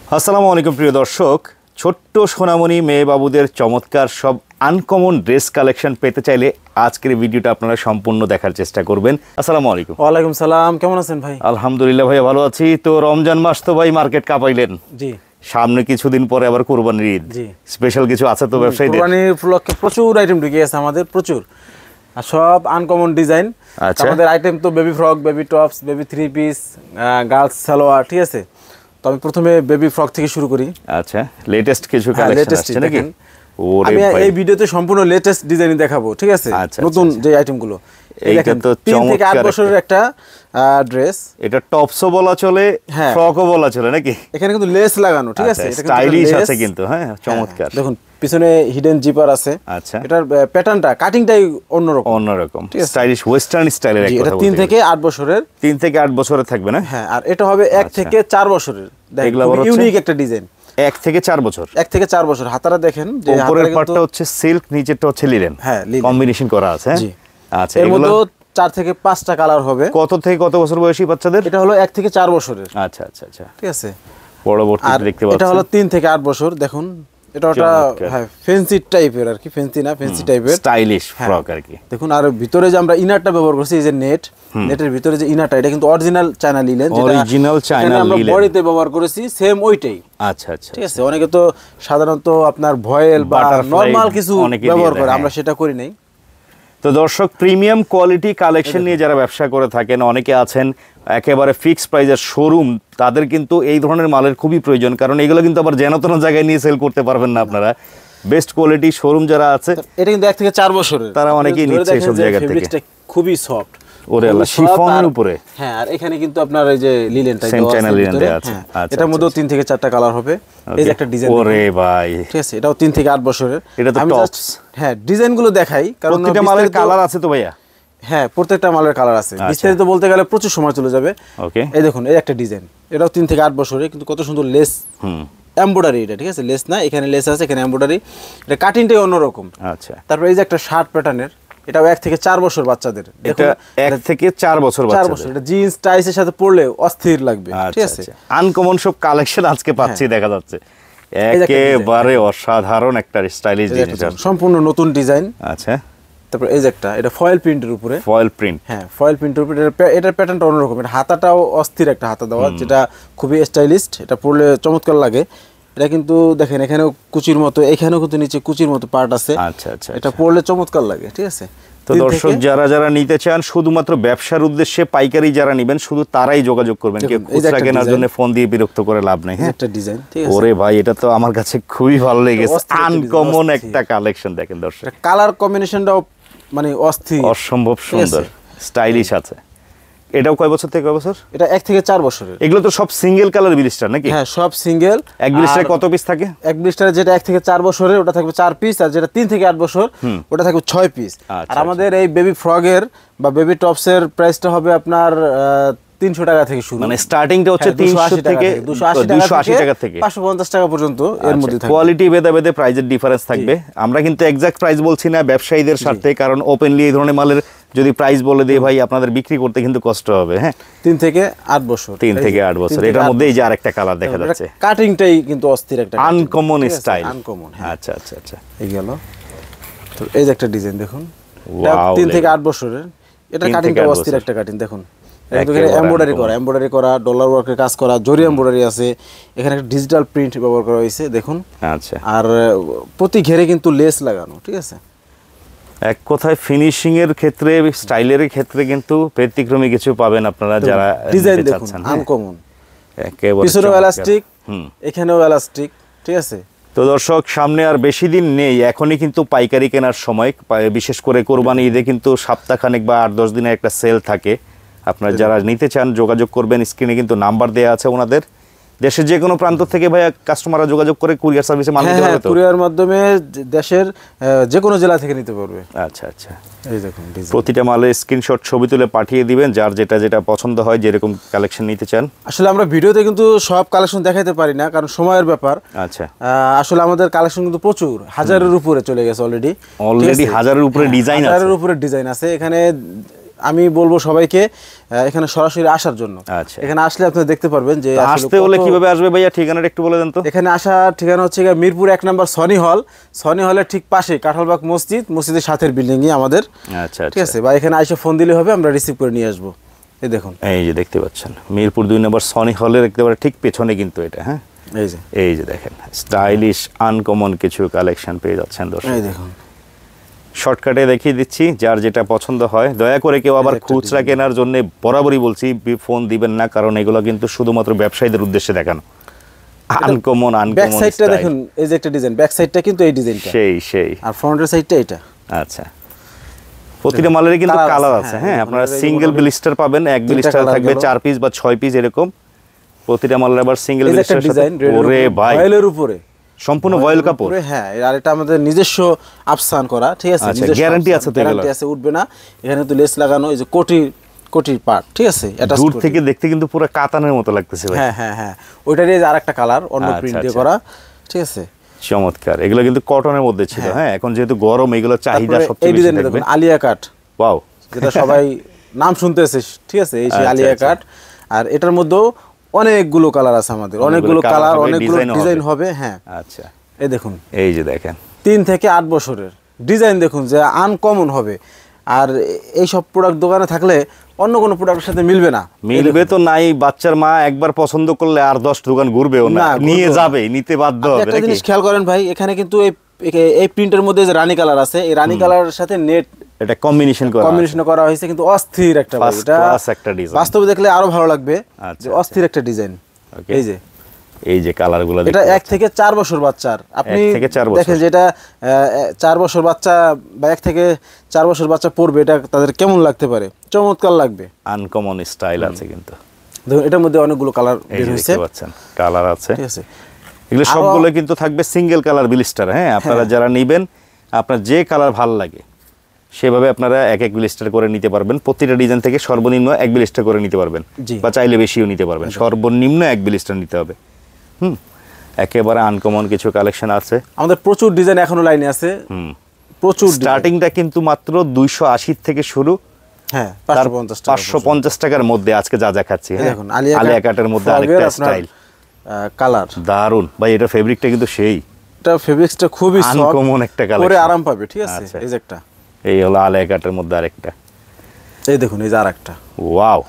আসসালামু আলাইকুম প্রিয় দর্শক, ছোট্ট সোনামণি মেয়ে বাবুদের চমৎকার সব আনকমন ড্রেস কালেকশন পেতে চাইলে আজকের ভিডিওটা আপনারা সম্পূর্ণ দেখার চেষ্টা করবেন। আসসালামু আলাইকুম। ওয়ালাইকুম সালাম, কেমন আছেন ভাই? আলহামদুলিল্লাহ ভাই, ভালো আছি। তো রমজান মাস তো ভাই মার্কেট কাঁপাইলেন। জি, সামনে কিছুদিন পরে আবার কুরবানির ঈদ। জি, স্পেশাল কিছু আছে তো ব্যবসায়ীদের? কুরবানির উপলক্ষে প্রচুর আইটেম ঢুকে আছে আমাদের, প্রচুর, আর সব আনকমন ডিজাইন। আচ্ছা, আমাদের আইটেম তো baby frock, baby tops, baby three piece, girls salwar, ঠিক আছে। তো আমি প্রথমে বেবি ফ্রক থেকে শুরু করি। আচ্ছা, লেটেস্ট কিছু কালেকশন আসছে নাকি? আমি এই ভিডিওতে সম্পূর্ণ লেটেস্ট ডিজাইন দেখাবো, ঠিক আছে, নতুন যে আইটেমগুলো। এইটা তো 3 থেকে 8 বছরের একটা ড্রেস। এটা টপসও বলা চলে, ফ্রকও বলা চলে নাকি? এখানে কিন্তু লেস লাগানো, ঠিক আছে, এটা স্টাইলিশ আছে কিন্তু। হ্যাঁ, চমৎকার। দেখুন পিছনে হিডেন জিপার আছে। আচ্ছা, এটার প্যাটার্নটা, কাটিংটাই অন্যরকম, স্টাইলিশ ওয়েস্টার্ন স্টাইলের। এটা 3 থেকে 8 বছরের। 3 থেকে 8 বছরের থাকবে না? হ্যাঁ, আর এটা হবে 1 থেকে 4 বছরের। দেখুন ইউনিক একটা ডিজাইন। 1 থেকে 4 বছর। 1 থেকে 4 বছর। হাতাটা দেখেন যে উপরের পার্টটা হচ্ছে সিল্ক, নিচেরটা হচ্ছে লিনেন। হ্যাঁ, কম্বিনেশন করা আছে। জি। আচ্ছা, এর মধ্যে 4 থেকে 5টা কালার হবে। কত থেকে কত বছর বয়সী বাচ্চাদের? এটা হলো 1 থেকে 4 বছরের। আচ্ছা আচ্ছা আচ্ছা, ঠিক আছে। পরবর্তীতে দেখতে পাচ্ছেন এটা হলো 3 থেকে 8 বছর। দেখুন এটা হ্যাঁ ফ্যান্সি টাইপের আর কি, ফ্যান্সি না, ফ্যান্সি টাইপের স্টাইলিশ ফ্রক আর কি। দেখুন, আর ভিতরে যে আমরা ইনারটা ব্যবহার করছি, এই যে নেটের ভিতরে যে ইনারটা, এটা কিন্তু অরিজিনাল চায়না লিনেন, যেটা অরিজিনাল চায়না লিনেন আমরা বডিতে ব্যবহার করেছি, সেম ওইটাই। আচ্ছা আচ্ছা, ঠিক আছে। অনেকে তো সাধারণত আপনার ভয়েল বা নরমাল কিছু ব্যবহার করে, আমরা সেটা করি নাই। তো দর্শক, প্রিমিয়াম কোয়ালিটি কালেকশন নিয়ে যারা ব্যবসা করে থাকেন, অনেকে আছেন একেবারে ফিক্স প্রাইজের শোরুম, তাদের কিন্তু এই ধরনের মালের খুবই প্রয়োজন, কারণ এগুলো কিন্তু আবার যেন তেন জায়গায় নিয়ে সেল করতে পারবেন না আপনারা। বেস্ট কোয়ালিটি শোরুম যারা আছে, এটা কিন্তু 1 থেকে 4 বছরের, তারা অনেকেই নিচ্ছে এইসব জায়গা থেকে। খুবই সফট। ওরে আল্লাহ, শিফনের উপরে। হ্যাঁ, আর এখানে কিন্তু আপনার এই যে লিনেনটা সেম চায়না লিনেন দেয়া আছে। আচ্ছা, এটার মধ্যে 3 থেকে 4টা কালার হবে। এই যে একটা ডিজাইন, ওরে ভাই, ঠিক আছে, এটাও 3 থেকে 8 বছরের। এটা তো টপস। হ্যাঁ, ডিজাইনগুলো দেখাই, কারণ প্রত্যেকটা মালের কালার আছে তো ভাইয়া? হ্যাঁ, প্রত্যেকটা মালের কালার আছে। বিস্তারিত বলতে গেলে প্রচুর সময় চলে যাবে। ওকে, এই দেখুন, এই একটা ডিজাইন, এটাও 3 থেকে 8 বছরের, কিন্তু কত সুন্দর লেস, এমব্রয়ডারি। এটা ঠিক আছে, লেস না, এখানে লেস আছে, এখানে এমব্রয়ডারি। এটা কাটিংটাই অন্যরকম। আচ্ছা, তারপর এই যে একটা শার্ট প্যাটার্নের, এটাও 1 থেকে 4 বছর বাচ্চাদের। এটা 1 থেকে 4 বছর বাচ্চাদের। এটা জিন্স টাইসের সাথে পরলে অস্থির লাগবে। ঠিক আছে, আনকমন সব কালেকশন আজকে পাচ্ছি, দেখা যাচ্ছে একেবারে অসাধারণ একটা স্টাইলিশ জিনিস, সম্পূর্ণ নতুন ডিজাইন। আচ্ছা, তারপর এই যে একটা, এটা ফয়েল প্রিন্টের উপরে। Foil print? হ্যাঁ, ফয়েল প্রিন্টের উপরে। এটার প্যাটার্নটা অন্যরকম। এটা হাতাটাও অস্থির একটা হাতা দেওয়া, যেটা খুবই স্টাইলিস্ট। এটা পরলে চমৎকার লাগে। এটা কিন্তু দেখেন, এখানেও কুচির মতো, এখানেও কিন্তু নিচে কুচির মতো পার্ট আছে। আচ্ছা আচ্ছা, এটা পরলে চমৎকার লাগে। ঠিক আছে। তো দর্শক, যারা নিতে চান, শুধুমাত্র ব্যবসার উদ্দেশ্যে পাইকারি যারা নেবেন, শুধু তারাই যোগাযোগ করবেন। কেউ খুচরা কেনার জন্য ফোন দিয়ে বিরক্ত করে লাভ নেই। হ্যাঁ, একটা ডিজাইন, ঠিক আছে। ওরে ভাই, এটা তো আমার কাছে খুবই ভালো লেগেছে। আনকমন একটা কালেকশন দেখেন দর্শক, কালার কম্বিনেশনটাও মানে অস্থির, অসম্ভব সুন্দর, স্টাইলিশ আছে। এটাও কয় বছর থেকে কয় বছর? এটা 1 থেকে 4 বছরের। এগুলো তো সব সিঙ্গেল কালার ব্লিস্টার নাকি? হ্যাঁ, সব সিঙ্গেল। এক ব্লিস্টারে কত পিস থাকে? এক ব্লিস্টারে যেটা 1 থেকে 4 বছরের, ওটা থাকবে 4 পিস, আর যেটা 3 থেকে 8 বছর, ওটা থাকবে 6 পিস। আর আমাদের এই বেবি ফ্রগের বা বেবি টপসের প্রাইসটা হবে আপনার 300 টাকা থেকে শুরু। মানে স্টার্টিংটা হচ্ছে 300 থেকে 280 টাকা থেকে 550 টাকা পর্যন্ত এর মধ্যে থাকবে। কোয়ালিটি ভেদে প্রাইসের ডিফারেন্স থাকবে। আমরা কিন্তু এক্সাক্ট প্রাইস বলছি না ব্যবসায়ীদের স্বার্থে, কারণ ওপেনলি এই ধরনের মালের যদি প্রাইস বলে দেই ভাই, আপনাদের বিক্রি করতে কিন্তু কষ্ট হবে। হ্যাঁ, 3 থেকে 8 বছর। 3 থেকে 8 বছর। এটার মধ্যে এই যে আরেকটা কালার দেখা যাচ্ছে, কাটিংটাই কিন্তু অস্থির একটা আনকমন স্টাইল। আনকমন। আচ্ছা আচ্ছা আচ্ছা, এই গেল। তো এই যে একটা ডিজাইন দেখুন, এটা 3 থেকে 8 বছরের। এটা কাটিংটা অস্থির একটা কাটিং। দেখুন, এখানে এমব্রয়ডারি করা, ডলার ওয়ার্কের কাজ করা, জরি এমব্রয়ডারি আছে। এখানে একটা ডিজিটাল প্রিন্ট ব্যবহার করা হয়েছে, দেখুন। আচ্ছা, আর প্রতি ঘেরে কিন্তু লেস লাগানো। ঠিক আছে, এক কথায় ফিনিশিং এর ক্ষেত্রে, স্টাইলের ক্ষেত্রে কিন্তু ব্যতিক্রমী কিছু পাবেন আপনারা যারা ডিজাইন দেখুন, আনকমন। একেবারে পিছনেও এলাস্টিক, এখানেও এলাস্টিক। ঠিক আছে। তো দর্শক, সামনে আর বেশি দিন নেই, এখনই কিন্তু পাইকারি কেনার সময়। বিশেষ করে কোরবানি ঈদে কিন্তু সপ্তাহখানেক বা 8-10 দিনের একটা সেল থাকে। আপনারা যারা নিতে চান যোগাযোগ করবেন, স্ক্রিনে কিন্তু নাম্বার দেওয়া আছে ওনাদের। দেশের যে কোনো প্রান্ত থেকে ভাইয়া কাস্টমাররা যোগাযোগ করে কুরিয়ার সার্ভিসে মাল নিতে পারবে তো? কুরিয়ার মাধ্যমে দেশের যে কোনো জেলা থেকে নিতে পারবে। আচ্ছা আচ্ছা, এই দেখুন, প্রতিটা মালের স্ক্রিনশট ছবি তুলে পাঠিয়ে দিবেন, যার যেটা পছন্দ হয়, যেরকম কালেকশন নিতে চান। আসলে আমরা ভিডিওতে কিন্তু সব কালেকশন দেখাইতে পারি না, কারণ সময়ের ব্যাপার। আচ্ছা, আসলে আমাদের কালেকশন কিন্তু প্রচুর, হাজারের উপরে চলে গেছে অলরেডি। হাজারের উপরে ডিজাইন আছে, হাজারের উপরে ডিজাইন আছে। এখানে আমি বলবো সবাইকে এখানে সরাসরি আসার জন্য। আচ্ছা, এখানে আসলে আপনি দেখতে পারবেন যে আসতে হলে কিভাবে আসবে ভাইয়া, ঠিকানাটা একটু বলে দেন তো। এখানে আসার ঠিকানা হচ্ছে Mirpur 1 number Sony hall, Sony হলের ঠিক পাশে কাঁঠালবাগ মসজিদ, মসজিদের সাথের বিল্ডিংই আমাদের। আচ্ছা, ঠিক আছে, বা এখানে এসে ফোন দিলে হবে, আমরা রিসিভ করে নিয়ে আসবো। এই দেখুন, এই যে দেখতে পাচ্ছেন মিরপুর 2 নম্বর সনি হলের একেবারে ঠিক পেছনে কিন্তু এটা। হ্যাঁ, এই যে দেখেন স্টাইলিশ আনকমন কিছু কালেকশন পেয়ে যাচ্ছেন দর্শক। এই দেখুন, শর্টকাটে দেখিয়ে দিচ্ছি, যার যেটা পছন্দ হয়। দয়া করে কেউ আবার খুচরা কেনার জন্য বরাবরই বলছি ফোন দিবেন না, কারণ এগুলো কিন্তু শুধুমাত্র ব্যবসায়ীদের উদ্দেশ্যে দেখানো। আনকমন ব্যাক সাইডটা দেখুন, এই যে একটা ডিজাইন, ব্যাক সাইডটা কিন্তু এই ডিজাইনটা সেই আর ফ্রন্টের সাইডটা এটা। আচ্ছা, প্রতিটা মালেরই কিন্তু কালার আছে। হ্যাঁ, আপনারা সিঙ্গেল ব্লিস্টার পাবেন, এক ব্লিস্টার থাকবে 4 পিস বা 6 পিস এরকম। প্রতিটা মালের আবার সিঙ্গেল ব্লিস্টার ডিজাইন, ওরে ভাই ভয়েলের উপরে, সম্পূর্ণ ভয়েল কাপড়। হ্যাঁ, আর এটা আমাদের নিজস্ব আফসান করা। ঠিক আছে, গ্যারান্টি আছে তো, গ্যারান্টি আছে, উঠবে না। এখানে তো লেস লাগানো, এই যে কোটির পার্ট। ঠিক আছে, এটা দূর থেকে দেখতে কিন্তু পুরো কাতানের মতো লাগতেছে ভাই। হ্যাঁ, ওইটারই আরেকটা কালার অন্য প্রিন্ট দিয়ে করা। ঠিক আছে, চমৎকার। এগুলো কিন্তু কটনের মধ্যে ছিল। হ্যাঁ, এখন যেহেতু গরম, এগুলো চাহিদা সবচেয়ে বেশি থাকবে। আলিয়া কাট, ওয়াও, যেটা সবাই নাম শুনতেছে। ঠিক আছে, এই সেই আলিয়া কাট। আর এটার মধ্যেও অনেকগুলো কালার আছে আমাদের, অনেকগুলো কালার, অনেকগুলো ডিজাইন হবে। হ্যাঁ, আচ্ছা, এই দেখুন, এই যে দেখেন 3 থেকে 8 বছরের ডিজাইন দেখুন, যে আনকমন হবে। আর এই সব প্রোডাক্ট দোকানে থাকলে অন্য কোনো প্রোডাক্টের সাথে মিলবে না। মিলবে তো নাই, বাচ্চার মা একবার পছন্দ করলে আর 10 দোকান ঘুরবেও না, নিয়ে যাবে, নিতে বাধ্য হবে। একটা জিনিস খেয়াল করেন ভাই, এখানে কিন্তু এই প্রিন্টের মধ্যে যে রানী কালার আছে, এই রানী কালারের সাথে নেট এটা কম্বিনেশন করা হয়েছে, কিন্তু অস্থির একটা ডিজাইন। বাস্তবে দেখলে আরো ভালো লাগবে, যে অস্থির একটা ডিজাইন। এই যে কালারগুলো, এটা 1 থেকে 4 বছর বাচ্চার, আপনি দেখেন যেটা 4 বছর বাচ্চা বা 1 থেকে 4 বছর বাচ্চা পড়বে, এটা তাদের কেমন লাগতে পারে, চমৎকার লাগবে। আনকমন স্টাইল আছে কিন্তু। দেখুন, এটার মধ্যে অনেকগুলো কালার বের হয়েছে, কালার আছে। ঠিক আছে, এগুলো সবগুলো কিন্তু থাকবে সিঙ্গেল কালার ব্লিস্টার। হ্যাঁ, আপনারা যারা নেবেন, আপনার যে কালার ভালো লাগে সেভাবে আপনারা এক ব্লিস্টার করে নিতে পারবেন। প্রতিটা ডিজাইন থেকে সর্বনিম্ন 1 ব্লিস্টার করে নিতে পারবেন, বা চাইলে বেশিও নিতে পারবেন। সর্বনিম্ন 1 ব্লিস্টার নিতে হবে। একেবারে আনকমন কিছু কালেকশন আছে আমাদের, প্রচুর ডিজাইন এখনো লাইনে আছে। প্রচুর স্টার্টিংটা কিন্তু মাত্র 280 থেকে শুরু। হ্যাঁ, 550 টাকার মধ্যে আজকে যা দেখাচ্ছি। দেখুন, আলিয়া কাটের মধ্যে আরেকটা স্টাইল, কালার দারুন ভাই। এটা ফেব্রিকটা কিন্তু সেই, এটা ফেব্রিক্সটা খুবই আনকমন একটা কালার, পরে আরাম পাবে। ঠিক আছে, এই যে একটা, এই হলো আলিয়া কাটের মধ্যে আরেকটা। এই দেখুন, এই যে আরেকটা, ওয়াও,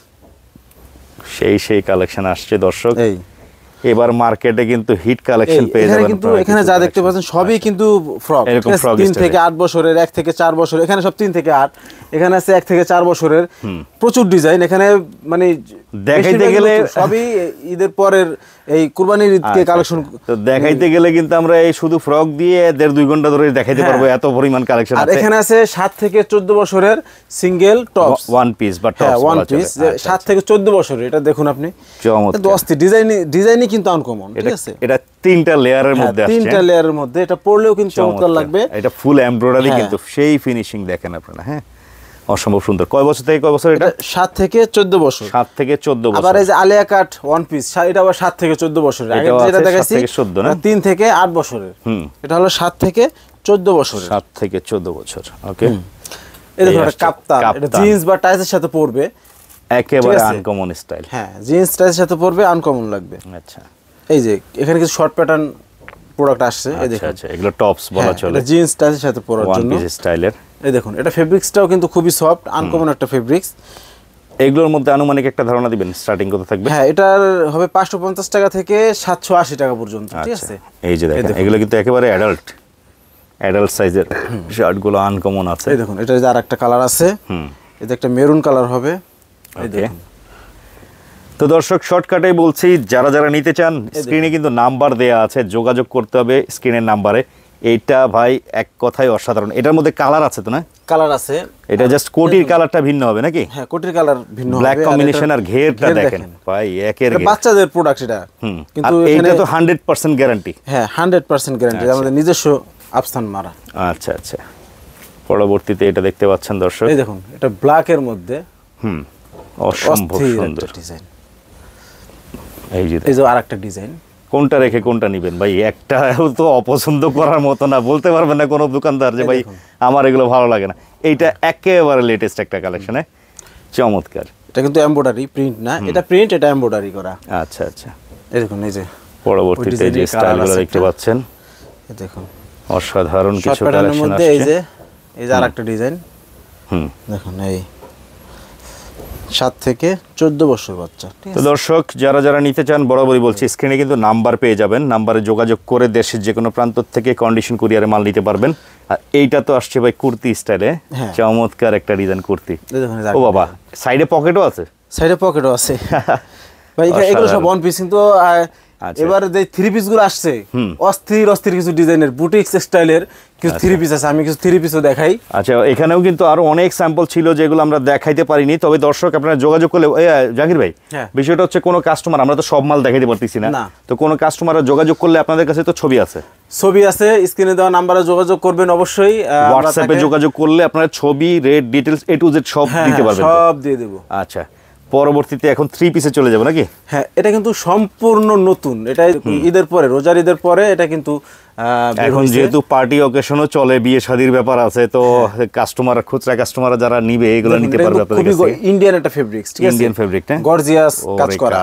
সেই কালেকশন আসছে দর্শক। এবার মার্কেটে কিন্তু হিট কালেকশন পেয়ে যাবেন। কিন্তু এখানে যা দেখতে পাচ্ছেন সবই কিন্তু ফ্রক, 3 থেকে 8 বছরের, 1 থেকে 4 বছর, এখানে সব 3 থেকে 8, এখানে আছে 1 থেকে 4 বছরের। প্রচুর ডিজাইন এখানে, মানে দেখাইতে গেলে সবই ঈদের পরের এই কুরবানির ঈদকে কালেকশন। তো দেখাইতে গেলে কিন্তু আমরা এই শুধু ফ্রক দিয়ে 1.5-2 ঘন্টা ধরে দেখাইতে পারবো, এত পরিমাণ কালেকশন আছে। আর এখানে আছে 7 থেকে 14 বছরের সিঙ্গেল টপস, ওয়ান পিস বা টপস, ওয়ান পিস 7 থেকে 14 বছরের। এটা দেখুন আপনি, চমৎকার অস্থির ডিজাইনই কিন্তু আনকমন। ঠিক আছে, এটা 3টা লেয়ারের মধ্যে আছে, 3টা লেয়ারের মধ্যে। এটা পরলেও কিন্তু চমৎকার লাগবে। এটা ফুল এমব্রয়ডারি কিন্তু সেই ফিনিশিং দেখেন আপনারা। হ্যাঁ, অসম্ভব সুন্দর। কয় বছর থেকে কয় বছর এটা? 7 থেকে 14 বছর। 7 থেকে 14 বছর। আবার এই যে আলিয়া কাট ওয়ান পিস, এটা আবার 7 থেকে 14 বছরের। আগে যেটা দেখাইছি 3 থেকে 8 বছরের। এটা হলো 7 থেকে 14 বছরের। 7 থেকে 14 বছর। ওকে, এই দেখো, এটা কাপ্তান, এটা জিন্স বা টাইসের সাথে পরবে, একেবারে আনকমন স্টাইল। হ্যাঁ, জিন্স টাইসের সাথে পরবে, আনকমন লাগবে। আচ্ছা, এই যে এখানে কিছু শর্ট প্যাটার্ন প্রোডাক্ট আসছে। এই দেখুন, আচ্ছা, এগুলো টপস বলা চলে, এটা জিন্স টাইসের সাথে পরার জন্য, ওয়ান পিস স্টাইলের। এই দেখুন, এটা ফেব্রিক্সটাও কিন্তু খুবই সফট, আনকমন একটা ফেব্রিক্স। এগুলোর মধ্যে আনুমানিক একটা ধারণা দিবেন, স্টার্টিং কত থাকবে? হ্যাঁ, এটার হবে 550 টাকা থেকে 780 টাকা পর্যন্ত। ঠিক আছে, এই যে দেখেন, এগুলো কিন্তু একেবারে অ্যাডাল্ট সাইজের শার্টগুলো আনকমন আছে। এই দেখুন, এটা যে আরেকটা কালার আছে, এটা একটা মেরুন কালার হবে। এই দেখুন, তো দর্শক শর্টকাটেই বলছি, যারা যারা নিতে চান স্ক্রিনে কিন্তু নাম্বার দেয়া আছে, যোগাযোগ করতে হবে স্ক্রিনের নাম্বারে। এইটা ভাই এক কথায় অসাধারণ। এটার মধ্যে কালার আছে তো না? কালার আছে, এটা জাস্ট কোটির কালারটা ভিন্ন হবে নাকি? হ্যাঁ, কোটির কালার ভিন্ন হবে, ব্ল্যাক কম্বিনেশন আর ঘেরটা দেখেন ভাই, একের ঘের। বাচ্চাদের প্রোডাক্ট এটা, কিন্তু এটা তো 100% গ্যারান্টি। হ্যাঁ, 100% গ্যারান্টি, আমাদের নিজস্ব আফসান মারা। আচ্ছা আচ্ছা, পরবর্তীতে এটা দেখতে পাচ্ছেন দর্শক, এই দেখুন, এটা ব্ল্যাক এর মধ্যে, অসম্ভব সুন্দর ডিজাইন। এই যে আরেকটা ডিজাইন, কোনটা রেখে কোনটা নিবেন ভাই? একটা তো অপছন্দ করার মতো না, বলতে পারবেন না কোনো দোকানদার যে ভাই আমার এগুলো ভালো লাগে না। এইটা একেবারে লেটেস্ট একটা কালেকশন, চমৎকার। এটা কিন্তু এমব্রয়ডারি প্রিন্ট না, এটা প্রিন্ট, এটা এমব্রয়ডারি করা। আচ্ছা আচ্ছা, এই দেখুন, এই যে পরবর্তীতে যে স্টাইলগুলো দেখতে পাচ্ছেন, এই দেখুন অসাধারণ কিছু শর্ট প্যাটার্নের কালেকশন মধ্যে। আসছে। এই যে আরেকটা ডিজাইন, দেখুন এই 7 থেকে 14 বছর বাচ্চা। তো দর্শক যারা যারা নিতে চান, বরাবরই বলছি স্ক্রিনে কিন্তু নাম্বার পেয়ে যাবেন, নাম্বারে যোগাযোগ করে দেশের যে কোনো প্রান্ত থেকে কন্ডিশন কুরিয়ারে মাল নিতে পারবেন। আর এইটা তো আসছে ভাই কুর্তি স্টাইলে, চমৎকার একটা ডিজাইন কুর্তি। ও বাবা, সাইডে পকেটও আছে? সাইডে পকেটও আছে ভাই, এগুলো সব ওয়ান পিস। কিন্তু এবার যে থ্রি পিস গুলো আসছে, অস্থির অস্থির কিছু ডিজাইনের বুটিক স্টাইলের কিছু থ্রি পিস আছে, আমি কিছু থ্রি পিসও দেখাই। আচ্ছা, এখানেও কিন্তু আরো অনেক স্যাম্পল ছিল যেগুলো আমরা দেখাইতে পারিনি, তবে দর্শক আপনারা যোগাযোগ করলে, জাকির ভাই বিষয়টা হচ্ছে কোনো কাস্টমার, আমরা তো সব মাল দেখাইতে পারতেছি না, তো কোনো কাস্টমাররা যোগাযোগ করলে আপনাদের কাছে তো ছবি আছে, স্ক্রিনে দেওয়া নাম্বারে যোগাযোগ করবেন অবশ্যই। হোয়াটসঅ্যাপে যোগাযোগ করলে আপনারা ছবি, rate, details A to Z সব দিতে পারবেন, সব দিয়ে দেব। আচ্ছা, পরবর্তীতে এখন 3 পিসে চলে যাবো নাকি? হ্যাঁ, এটা কিন্তু সম্পূর্ণ নতুন, এটা ঈদের পরে, রোজার ঈদের পরে এটা কিন্তু এখন যেহেতু পার্টি অকেশনও চলে, বিয়ে শাদীর ব্যাপার আছে, তো কাস্টমার, খুচরা কাস্টমার যারা নিবে এগুলো নিতে পারবে আপনাদের কাছে। ইন্ডিয়ান একটা ফেব্রিক্স, ঠিক আছে, ইন্ডিয়ান ফেব্রিক, না গর্জিয়াস কাজ করা।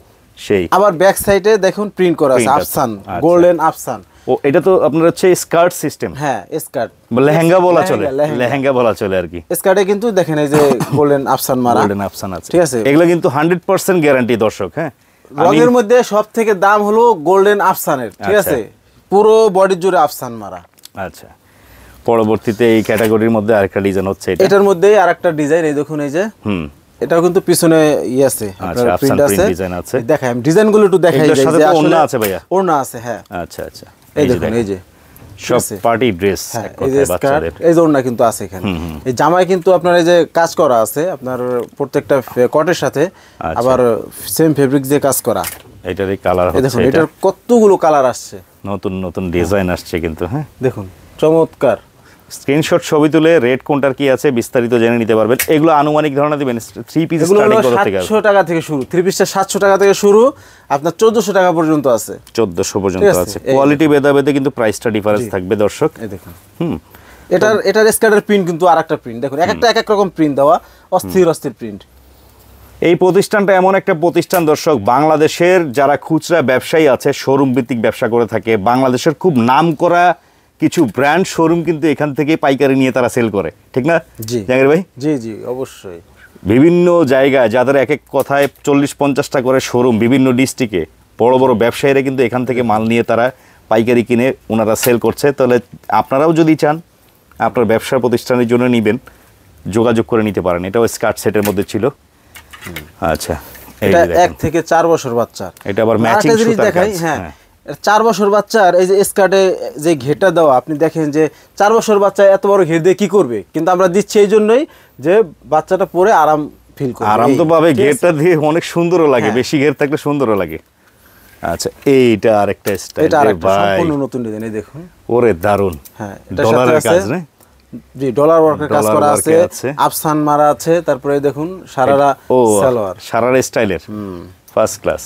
সেই আবার ব্যাক সাইডে দেখুন প্রিন্ট করা আছে আফসান, গোল্ডেন আফসান। ও, এটা তো আপনার হচ্ছে স্কার্ট সিস্টেম। হ্যাঁ, স্কার্ট, লেহেঙ্গা বলা চলে, লেহেঙ্গা বলা চলে আর কি। স্কার্টে কিন্তু দেখেন এই যে গোল্ডেন আফসান মারা, গোল্ডেন আফসান আছে, ঠিক আছে। এগুলো কিন্তু 100% গ্যারান্টি দর্শক। হ্যাঁ, রঙের মধ্যে সবথেকে দাম হলো গোল্ডেন আফসানের, ঠিক আছে, পুরো বডি জুড়ে আফসান মারা। আচ্ছা, পরবর্তীতে এই ক্যাটাগরির মধ্যে আরেকটা ডিজাইন হচ্ছে, এটার মধ্যেই আরেকটা ডিজাইন, এই দেখুন, এই যে এটাও কিন্তু পিছনে আছে, আপনার প্রিন্ট আছে। দেখাই আমি ডিজাইনগুলো একটু দেখাই, এর সাথে ওড়না আছে ভাইয়া? ওড়না আছে, হ্যাঁ। আচ্ছা আচ্ছা, এই দেখুন, এই যে সব পার্টি ড্রেস, এক কথায় বাচ্চাদের। এই যে ওড়না কিন্তু আছে এখানে। এই জামায় কিন্তু আপনার এই যে কাজ করা আছে, আপনার প্রত্যেকটা কটের সাথে আবার সেম ফেব্রিক দিয়ে কাজ করা। এটারই কালার হচ্ছে, দেখুন এটার কতগুলো কালার আসছে, নতুন নতুন ডিজাইন আসছে কিন্তু। হ্যাঁ, দেখুন চমৎকার। স্ক্রিনশট ছবি তুলে রেট কোনটার কি আছে বিস্তারিত জেনে নিতে পারবেন। এগুলো আনুমানিক ধারণা দিবেন, 3 পিস স্টার্টিং কত থেকে? 700 টাকা থেকে শুরু, 3 পিসটা 700 টাকা থেকে শুরু, আপনার 1400 টাকা পর্যন্ত আছে, 1400 পর্যন্ত আছে। কোয়ালিটি ভেদাভেদে কিন্তু প্রাইসটা ডিফারেন্স থাকবে দর্শক। এই দেখুন, এটার স্কার্টের প্রিন্ট কিন্তু আরেকটা প্রিন্ট, দেখুন একটা এক এক রকম প্রিন্ট দেওয়া, অস্থির অস্থির প্রিন্ট। এই প্রতিষ্ঠানটা এমন একটা প্রতিষ্ঠান দর্শক, বাংলাদেশের যারা খুচরা ব্যবসায়ী আছে, শোরুম ভিত্তিক ব্যবসা করে থাকে, বাংলাদেশের খুব নামকরা কিছু ব্র্যান্ড শোরুম কিন্তু এখান থেকে পাইকারি নিয়ে তারা সেল করে, ঠিক না জাহাঙ্গীর ভাই? জি জি, অবশ্যই। বিভিন্ন জায়গায় যাদের এক এক কথায় 40-50টা করে শোরুম বিভিন্ন ডিস্ট্রিক্টে, বড় বড় ব্যবসায়ীরা কিন্তু এখান থেকে মাল নিয়ে তারা পাইকারি কিনে ওনারা সেল করছে। তাহলে আপনারাও যদি চান আপনার ব্যবসার প্রতিষ্ঠানের জন্য নেবেন, যোগাযোগ করে নিতে পারেন। এটাও স্কার্ট সেটের মধ্যে ছিল। আচ্ছা, এটা 1 থেকে 4 বছর বাচ্চার, এটা আবার ম্যাচিং সুতার দেখাই। হ্যাঁ, 4 বছর বাচ্চার এই যে স্কার্টে যে ঘেরটা দেওয়া, আপনি দেখেন যে 4 বছর বাচ্চা এত বড় ঘের দিয়ে কি করবে, কিন্তু আমরা দিচ্ছি এই জন্যই যে বাচ্চাটা পরে আরাম ফিল করবে, আরাম তো পাবে, ঘেরটা দিয়ে অনেক সুন্দরও লাগে, বেশি ঘের থাকলে সুন্দরও লাগে। আচ্ছা, এইটা আরেকটা স্টাইল, এটা আরেকটা সম্পূর্ণ নতুন ডিজাইন, এই দেখুন। ওরে দারুণ, হ্যাঁ, এটা ডলারের কাজ, না? জি, ডলার ওয়ার্কের কাজ করা আছে, আফসান মারা আছে, তারপরে দেখুন সারারা সালোয়ার, সারারা স্টাইলের ফার্স্ট ক্লাস।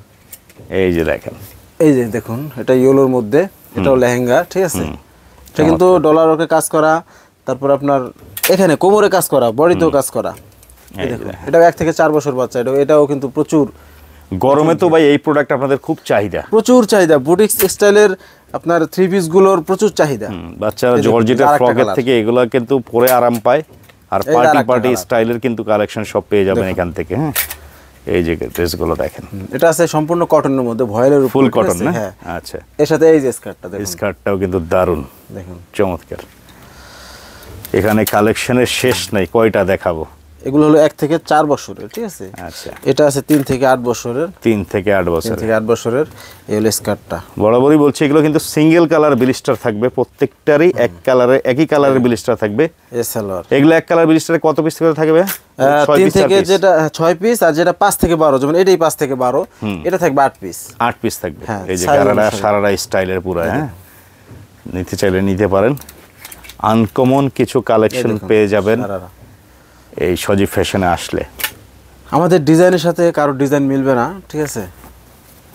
এই যে দেখেন, এই যে দেখুন, এটা ইয়েলোর মধ্যে, এটাও লেহেঙ্গা, ঠিক আছে। এটা কিন্তু ডলার ওয়ার্কের কাজ করা, তারপর আপনার এখানে কোমরে কাজ করা, বডিতেও কাজ করা। এই দেখুন, এটা 1 থেকে 4 বছর বাচ্চা, এটাও কিন্তু প্রচুর গরমে তো ভাই এই প্রোডাক্ট আপনাদের খুব চাহিদা, প্রচুর চাহিদা। বুটিক স্টাইলের আপনার 3 পিস গুলোর প্রচুর চাহিদা। বাচ্চারা জর্জেটের ফ্রকের থেকে এগুলো কিন্তু পরে আরাম পায়, আর পার্টি স্টাইলের কিন্তু কালেকশন সব পেয়ে যাবেন এখান থেকে। হ্যাঁ, এই যে ড্রেসগুলো দেখেন, এটা আছে সম্পূর্ণ কটনের মধ্যে, ভয়েলের উপর, ফুল কটন, না? হ্যাঁ, আচ্ছা, এর সাথে এই যে স্কার্টটা দেখুন, স্কার্টটাও কিন্তু দারুণ, দেখুন চমৎকার। এখানে কালেকশনের শেষ নাই, কয়টা দেখাবো? এগুলো হলো 1 থেকে 4 বছরের, ঠিক আছে। আচ্ছা, এটা আছে 3 থেকে 8 বছরের, 3 থেকে 8 বছর, 3 থেকে 8 বছরের। এই হলো স্কার্টটা। বরাবরই বলছি এগুলো কিন্তু সিঙ্গেল কালার ব্লিস্টার থাকবে, প্রত্যেকটারই একই কালারের ব্লিস্টার থাকবে। এই সালোয়ার, এগুলো এক কালার ব্লিস্টারে কত পিস করে থাকবে? 3 থেকে যেটা 6 পিস, আর যেটা 5 থেকে 12, যেমন এটাই 5 থেকে 12, এটা থাকবে 8 পিস। 8 পিস থাকবে। এই যে গারারা সারারা স্টাইলের পুরো। হ্যাঁ, নিতে চাইলে নিতে পারেন, আনকমন কিছু কালেকশন পেয়ে যাবেন এই সজীব ফ্যাশনে আসলে। আমাদের ডিজাইনের সাথে কারো ডিজাইন মিলবে না, ঠিক আছে।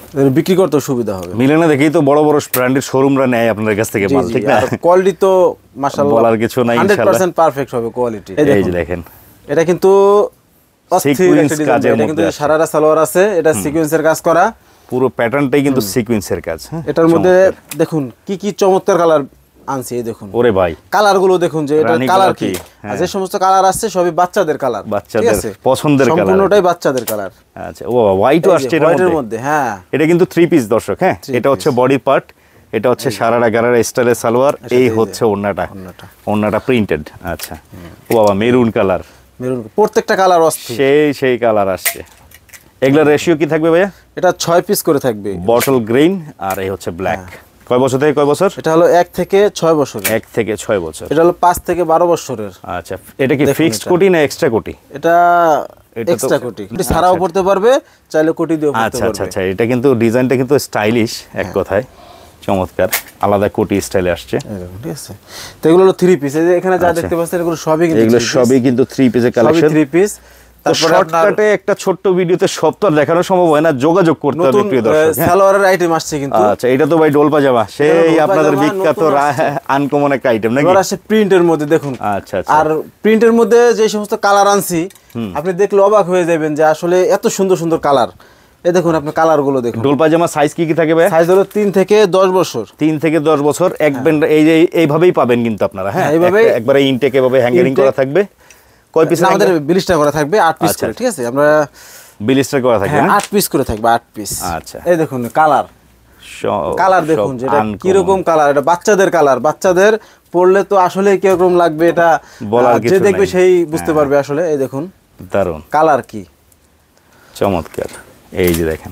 এদের বিক্রি করতেও সুবিধা হবে। মিলনে দেখেই তো বড় বড় ব্র্যান্ডের শোরুমরা নেয় আপনাদের কাছ থেকে মাল, ঠিক না? কোয়ালিটি তো মাশাআল্লাহ বলার কিছু নাই, ইনশাআল্লাহ 100% পারফেক্ট হবে কোয়ালিটি। এই যে দেখেন, এটা কিন্তু সিকোয়েন্স কাজের মধ্যে কিন্তু সারারা সালোয়ার আছে, এটা সিকোয়েন্সের কাজ করা, পুরো প্যাটার্নটাই কিন্তু সিকোয়েন্সের কাজ। হ্যাঁ, এটার মধ্যে দেখুন কি কি চমৎকার কালার আনছি, এই দেখুন ওরে ভাই কালার গুলো দেখুন যে এটা রানী কালার কালার কি, কি? আর যে সমস্ত কালার আসছে সবই বাচ্চাদের কালার, বাচ্চাদের পছন্দের কালার, সম্পূর্ণটাই বাচ্চাদের কালার। আচ্ছা, ও হোয়াইটও আসছে এর হোয়াইটের মধ্যে। মধ্যে, হ্যাঁ এটা কিন্তু 3 পিস দর্শক। হ্যাঁ, এটা হচ্ছে বডি পার্ট, এটা হচ্ছে সারারা গারারা স্টাইলের সালোয়ার, এই হচ্ছে ওড়নাটা, ওড়নাটা প্রিন্টেড। আচ্ছা, ও বাবা মেরুন কালার, মেরুন প্রত্যেকটা কালার অস্থির, সেই কালার আসছে। এগুলা রেশিও কি থাকবে ভাইয়া? এটা 6 পিস করে থাকবে, বটল গ্রিন আর এই হচ্ছে ব্ল্যাক। কয় বছর থেকে কয় বছর? এটা হলো 1 থেকে 6 বছর, 1 থেকে 6 বছর। এটা হলো 5 থেকে 12 বছরের। আচ্ছা, এটা কি ফিক্সড কোটি না এক্সট্রা কোটি? এটা এক্সট্রা কোটি, ছাড়াও পড়তে পারবে, চাইলে কোটি দিয়েও পড়তে আচ্ছা পারবে। আচ্ছা আচ্ছা, এটা কিন্তু ডিজাইনটা কিন্তু স্টাইলিশ, এক কথায় চমৎকার, আলাদা কোটি স্টাইলে আসছে। ঠিক আছে, তো এগুলো হলো 3 পিস। এই যে এখানে যা দেখতে পাচ্ছেন এগুলো সবই কিন্তু এগুলো সবই কিন্তু 3 পিসের কালেকশন, 3 পিস। তারপরে শর্টকাটে একটা ছোট্ট ভিডিওতে সব তো আর দেখানো সম্ভব হয় না, যোগাযোগ করতে হবে প্রিয় দর্শক। সালোয়ারের আইটেম আসছে কিন্তু। আচ্ছা, এটা তো ভাই ডোল পাজামা, সেই আপনাদের বিখ্যাত আনকমন একটা আইটেম নাকি? এবার আসে প্রিন্টের মধ্যে, দেখুন। আচ্ছা আচ্ছা, আর প্রিন্টের মধ্যে যে সমস্ত কালার আনছি আপনি দেখলে অবাক হয়ে যাবেন যে আসলে এত সুন্দর সুন্দর কালার। এই দেখুন, আপনি কালার গুলো দেখুন। ডোল পাজামা সাইজ কি কি থাকে ভাই? সাইজ হলো 3 থেকে 10 বছর। 3 থেকে 10 বছর এক ব্যান্ড, এই যে এইভাবেই পাবেন কিন্তু আপনারা। হ্যাঁ, এইভাবে একবারে ইনটেক এভাবে হ্যাঙ্গিং করা থাকবে। কয় পিস? আমাদের বিলিস্টার করা থাকবে 8 পিস করে, ঠিক আছে? আমরা বিলিস্টার করা থাকবে না? 8 পিস করে থাকবে, 8 পিস। আচ্ছা, এই দেখুন কালার, কালার দেখুন যেটা কি রকম কালার, এটা বাচ্চাদের কালার, বাচ্চাদের পরলে তো আসলে কি রকম লাগবে এটা বলার যে কিছু দেখবে নাই। সেই বুঝতে পারবে আসলে। এই দেখুন দারুন কালার কি চমৎকার, এই যে দেখেন,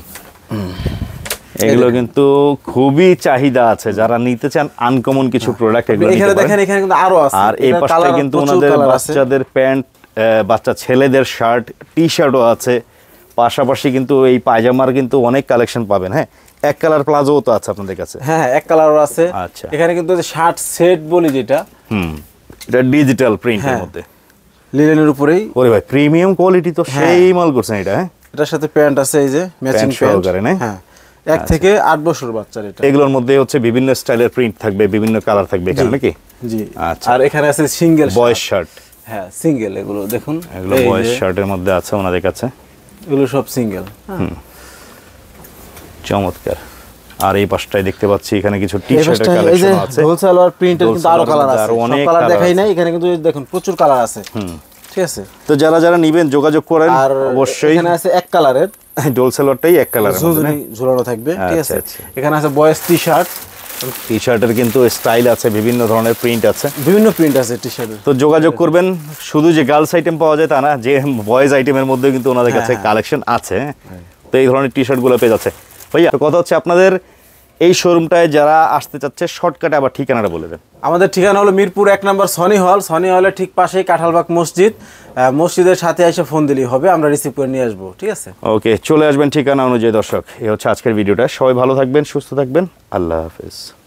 এগুলো কিন্তু খুবই চাহিদা আছে, যারা নিতে চান আনকমন কিছু প্রোডাক্ট এগুলো এখানে দেখেন, এখানে কিন্তু আরো আছে। আর এই পাশে কিন্তু ওনাদের বাচ্চাদের প্যান্ট, বাচ্চা ছেলেদের শার্ট, টি শার্টও আছে, পাশাপাশি কিন্তু এই পায়জামার কিন্তু অনেক কালেকশন পাবেন। হ্যাঁ, এক কালার প্লাজোও তো আছে আপনাদের কাছে? হ্যাঁ, এক কালারও আছে। আচ্ছা, এখানে কিন্তু শার্ট সেট বলি যেটা, এটা ডিজিটাল প্রিন্টের মধ্যে, লিনেনের উপরেই। ওরে ভাই প্রিমিয়াম কোয়ালিটি তো, সেই মাল করছেন এটা। হ্যাঁ, এটার সাথে প্যান্ট আছে, এই যে ম্যাচিং প্যান্ট। হ্যাঁ, 1 থেকে 8 বছর বাচ্চার এটা। এগুলোর মধ্যে হচ্ছে বিভিন্ন স্টাইলের প্রিন্ট থাকবে, বিভিন্ন কালার থাকবে এখানে নাকি? জি। আচ্ছা, আর এখানে আছে সিঙ্গেল বয়েজ শার্ট। হ্যাঁ, সিঙ্গেল, এগুলো দেখুন, এগুলো বয়েজ শার্টের মধ্যে আছে ওনাদের কাছে, এগুলো সব সিঙ্গেল। চমৎকার। আর এই পাশটায় দেখতে পাচ্ছি এখানে কিছু টি শার্টের কালেকশন আছে, ঢোল সালোয়ার প্রিন্টের কিন্তু আরো কালার আছে, সব অনেক কালার দেখাই নাই, এখানে কিন্তু দেখুন প্রচুর কালার আছে। ঠিক আছে, তো যারা যারা নেবেন যোগাযোগ করেন। আর অবশ্যই এখানে আছে এক কালারের ডোল সালোয়ারটাই এক কালারের মধ্যে ঝুলানো থাকবে। ঠিক আছে, আচ্ছা। এখানে আছে বয়েজ টি শার্ট, টি শার্টের কিন্তু স্টাইল আছে, বিভিন্ন ধরনের প্রিন্ট আছে, বিভিন্ন প্রিন্ট আছে টি শার্টের। তো যোগাযোগ করবেন। শুধু যে গার্লস আইটেম পাওয়া যায় তা না, যে বয়েজ আইটেমের মধ্যে কিন্তু ওনাদের কাছে কালেকশন আছে। তো এই ধরনের টি শার্ট গুলো পেয়ে যাচ্ছে। ভাইয়া কথা হচ্ছে আপনাদের এই শোরুমটায় যারা আসতে চাচ্ছে শর্টকাটে আবার ঠিকানাটা বলে দেন। আমাদের ঠিকানা হলো Mirpur 1 number Sony hall, Sony হলের ঠিক পাশেই কাঁঠালবাগ মসজিদ, মসজিদের সাথে এসে ফোন দিলেই হবে, আমরা রিসিভ করে নিয়ে আসবো। ঠিক আছে, ওকে, চলে আসবেন ঠিকানা অনুযায়ী। দর্শক, এই হচ্ছে আজকের ভিডিওটা। সবাই ভালো থাকবেন, সুস্থ থাকবেন, আল্লাহ হাফেজ।